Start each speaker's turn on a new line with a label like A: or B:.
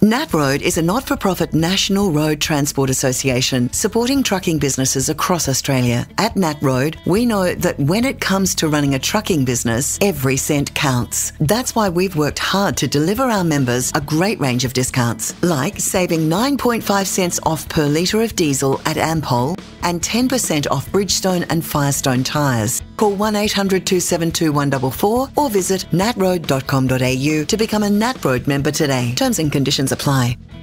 A: NatRoad is a not-for-profit national road transport association supporting trucking businesses across Australia. At NatRoad, we know that when it comes to running a trucking business, every cent counts. That's why we've worked hard to deliver our members a great range of discounts, like saving 9.5 cents off per litre of diesel at Ampol and 10% off Bridgestone and Firestone tyres. Call 1-800-272-144 or visit natroad.com.au to become a NatRoad member today. Terms and conditions apply.